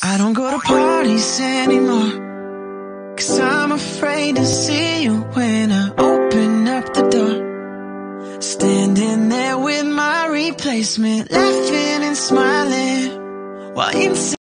I don't go to parties anymore, 'cause I'm afraid to see you when I open up the door. Standing there with my replacement, laughing and smiling while inside